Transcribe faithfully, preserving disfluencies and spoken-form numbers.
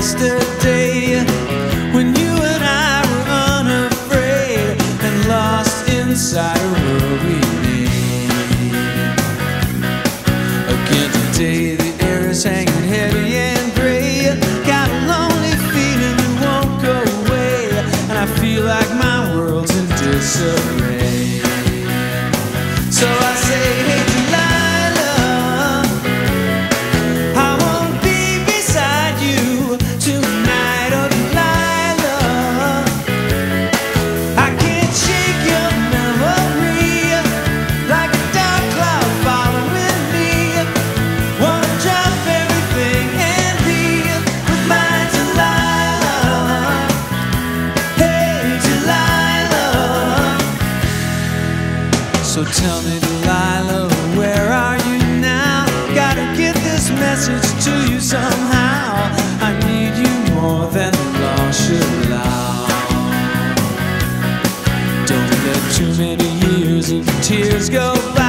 yesterday, when you and I were unafraid and lost inside a world we made. Again today the air is hanging heavy and gray. Got a lonely feeling that won't go away, and I feel like my world's in disarray. So I say, hey Delilah, I won't be beside you tonight. Oh Delilah, I can't shake your memory like a dark cloud following me. Wanna drop everything and be with my Delilah. Hey Delilah. So tell me Delilah, where are you now? Gotta get this message to you somehow. I need you more than the law should allow. Don't let too many years of tears go by.